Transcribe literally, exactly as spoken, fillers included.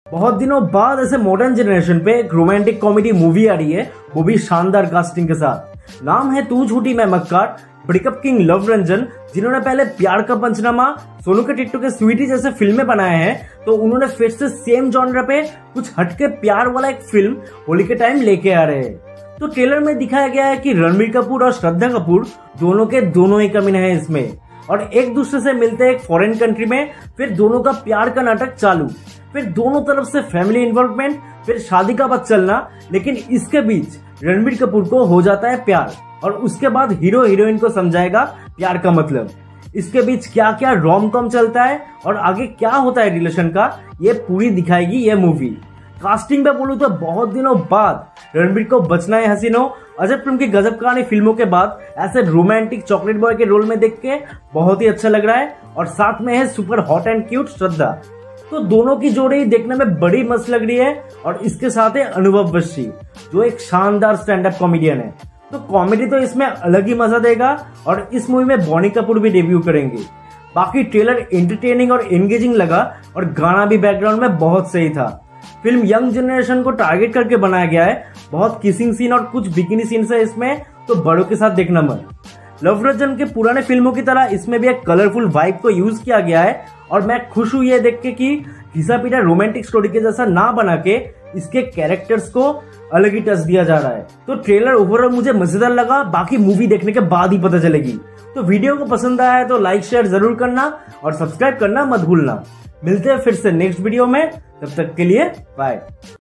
बहुत दिनों बाद ऐसे मॉडर्न जनरेशन पे एक रोमांटिक कॉमेडी मूवी आ रही है, वो भी शानदार कास्टिंग के साथ। नाम है तू झूठी मैं मक्कार। ब्रेकअप किंग लव रंजन, जिन्होंने पहले प्यार का पंचनामा, सोनू के टिट्टू के स्वीटी जैसे फिल्में बनाए हैं, तो उन्होंने फिर से सेम जॉनर पे कुछ हटके प्यार वाला एक फिल्म होली के टाइम लेके आ रहे हैं। तो ट्रेलर में दिखाया गया है कि रणबीर कपूर और श्रद्धा कपूर दोनों के दोनों ही कमीने हैं इसमें, और एक दूसरे से मिलते हैं एक फॉरेन कंट्री में। फिर दोनों का प्यार का नाटक चालू, फिर दोनों तरफ से फैमिली इन्वॉल्वमेंट, फिर शादी का बात चलना। लेकिन इसके बीच रणबीर कपूर को हो जाता है प्यार, और उसके बाद हीरो हीरोइन को समझाएगा प्यार का मतलब। इसके बीच क्या क्या रोम कॉम चलता है और आगे क्या होता है रिलेशन का, ये पूरी दिखाएगी ये मूवी। कास्टिंग पे बोलूं तो बहुत दिनों बाद रणबीर को बचना है हसीनो। अजय फिल्म की गजब कहानी फिल्मों के बाद ऐसे रोमांटिक चॉकलेट बॉय के रोल में देख के बहुत ही अच्छा लग रहा है, और साथ में है super hot and cute Shraddha. तो दोनों की जोड़ी देखने में बड़ी मस्त लग रही है, और इसके साथ है अनुभव बख्शी, जो एक शानदार स्टैंड अप कॉमेडियन है। तो कॉमेडी तो इसमें अलग ही मजा देगा, और इस मूवी में बॉनी कपूर भी डेब्यू करेंगे। बाकी ट्रेलर एंटरटेनिंग और एंगेजिंग लगा, और गाना भी बैकग्राउंड में बहुत सही था। फिल्म यंग जनरेशन को टारगेट करके बनाया गया है। बहुत किसिंग सीन और कुछ बिकिनी सीन्स है इसमें, तो बड़ों के साथ देखना मत। लव रंजन के पुराने फिल्मों की तरह इसमें भी एक कलरफुल वाइब को यूज किया गया है, और मैं खुश हूं ये देख के कि घिसा पीटा रोमांटिक स्टोरी के जैसा ना बना के इसके कैरेक्टर्स को अलग ही टच दिया जा रहा है। तो ट्रेलर ओवरऑल मुझे मजेदार लगा, बाकी मूवी देखने के बाद ही पता चलेगी। तो वीडियो को पसंद आया है तो लाइक शेयर जरूर करना, और सब्सक्राइब करना मत भूलना। मिलते हैं फिर से नेक्स्ट वीडियो में, तब तक के लिए बाय।